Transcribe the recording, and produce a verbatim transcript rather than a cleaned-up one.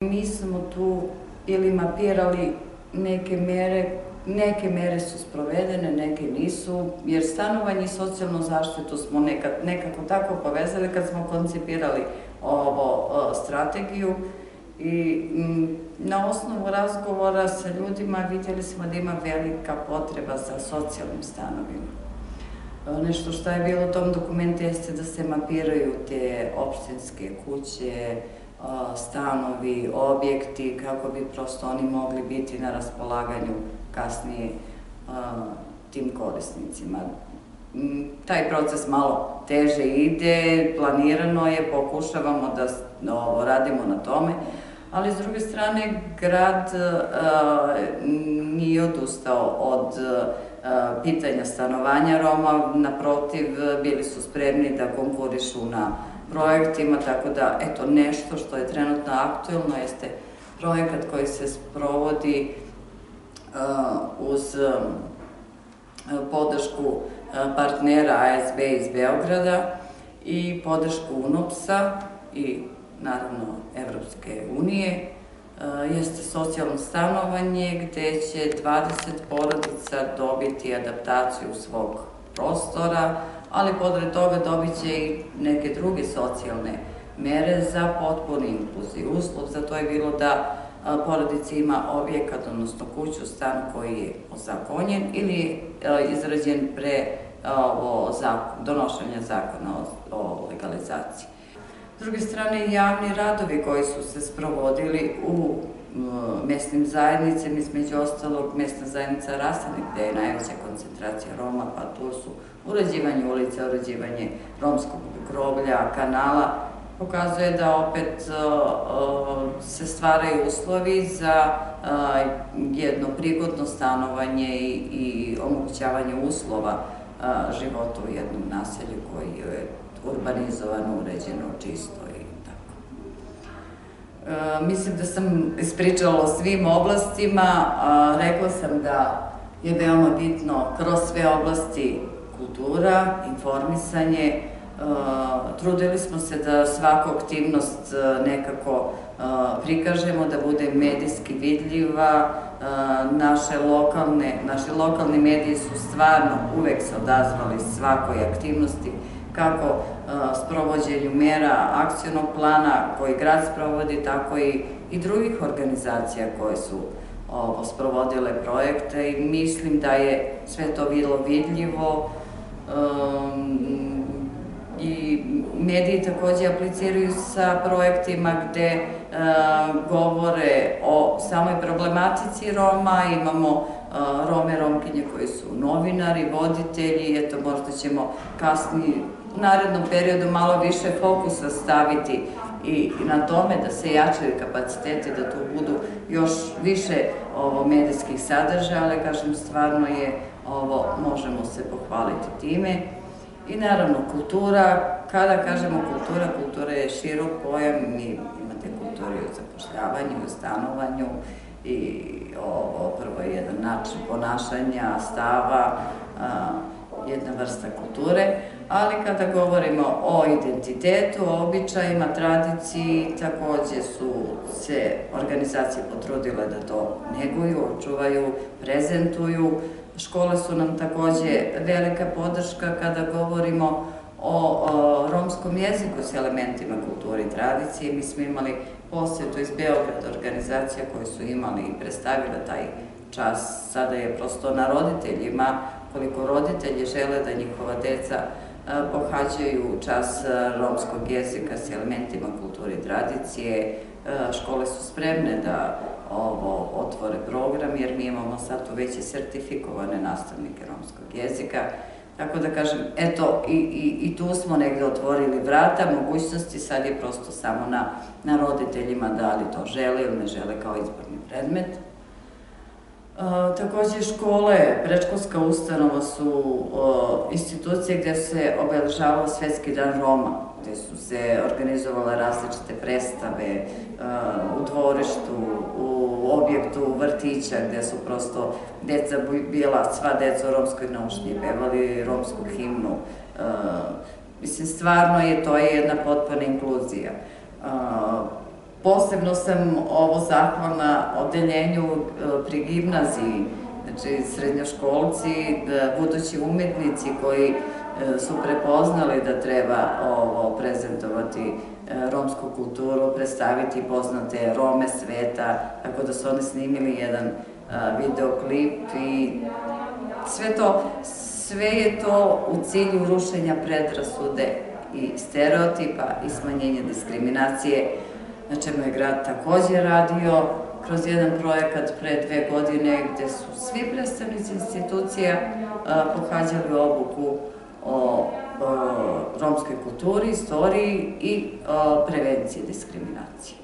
Mi smo tu ili mapirali neke mere, neke mere su sprovedene, neke nisu, jer stanovanje i socijalnu zaštitu smo nekako tako povezali kad smo koncipirali ovo strategiju i na osnovu razgovora sa ljudima vidjeli smo da ima velika potreba za socijalnim stanovima. Nešto što je bilo u tom dokumentu jeste da se mapiraju te opštinske kuće, stanovi, objekti, kako bi prosto oni mogli biti na raspolaganju kasnije tim korisnicima. Taj proces malo teže ide, planirano je, pokušavamo da radimo na tome, ali s druge strane grad nije odustao od pitanja stanovanja Roma, naprotiv, bili su spremni da konkurišu na projektima, tako da, eto, nešto što je trenutno aktuelno jeste projekat koji se sprovodi uz podršku partnera A S B iz Beograda i podršku U N O P S-a i, naravno, Evropske unije. Jeste socijalno stanovanje gde će dvadeset porodica dobiti adaptaciju svog prostora, ali podred toga dobit će i neke druge socijalne mere za potpuni inkluziju. Uslov za to je bilo da porodica ima objekat, odnosno kuću, stan koji je ozakonjen ili izrađen pre donošenja zakona o legalizaciji. S druge strane, javni radovi koji su se sprovodili u mesnim zajednicama, između ostalog mesna zajednica Rasanik, gde je najveća koncentracija Roma, pa tu su uređivanje ulica, uređivanje romskog groblja, kanala, pokazuje da opet se stvaraju uslovi za jedno prigodno stanovanje i omogućavanje uslova života u jednom naselju koji je urbanizovano, uređeno, čisto i tako. Mislim da sam ispričala o svim oblastima, rekla sam da je veoma bitno kroz sve oblasti kultura, informisanje. Trudili smo se da svaku aktivnost nekako prikažemo, da bude medijski vidljiva. Naše lokalne medije su stvarno uvek se odazvali svakoj aktivnosti, kako sprovođenju mera akcionog plana koji grad sprovodi, tako i drugih organizacija koje su sprovodile projekte i mislim da je sve to bilo vidljivo i mediji takođe apliciraju sa projektima gde govore o samoj problematici Roma. Imamo Rome, Romkinje koji su novinari, voditelji, eto možda ćemo kasnije u narednom periodu malo više fokusa staviti i na tome da se jačaju kapaciteti, da tu budu još više medijskih sadržaja, ali kažem, stvarno je ovo, možemo se pohvaliti time. I naravno kultura, kada kažemo kultura, kultura je širok pojam, imate kulturu u zapošljavanju, u stanovanju i ovo prvo je jedan način ponašanja, stava, jedna vrsta kulture, ali kada govorimo o identitetu, o običajima, tradiciji, takođe su se organizacije potrudile da to neguju, očuvaju, prezentuju. Škole su nam takođe velika podrška kada govorimo o romskom jeziku s elementima kulture i tradicije. Mi smo imali posjetu iz Beograda organizacija koji su imali i predstavili taj čas. Sada je prosto na roditeljima, koliko roditelji žele da njihova deca pohađaju čas romskog jezika s elementima kulture i tradicije. Škole su spremne da ovo otvore program, jer mi imamo sad tu već i sertifikovane nastavnike romskog jezika. Tako da kažem, eto, i tu smo negde otvorili vrata, mogućnosti, sad je prosto samo na roditeljima da li to žele ili ne žele kao izborni predmet. Takođe, škole, predškolska ustanova su institucije gde se obeležavao Svetski dan Roma, gde su se organizovale različite predstave u dvorištu, u objektu vrtića, gde su prosto deca bila, sva deca u romskoj nošnji, pevali romsku himnu. Mislim, stvarno je to jedna potpuna inkluzija. Posebno sam ovo zahvalna odeljenju pri gimnaziji, znači srednjoškolci, budući umetnici koji su prepoznali da treba ovo prezentovati romsku kulturu, predstaviti poznate Rome sveta, tako da su oni snimili jedan videoklip i sve to, sve je to u cilju rušenja predrasude i stereotipa i smanjenja diskriminacije, na čemu je grad takođe radio kroz jedan projekat pre dve godine gde su svi predstavnici institucija pohađali obuku o romskoj kulturi, istoriji i prevenciji diskriminacije.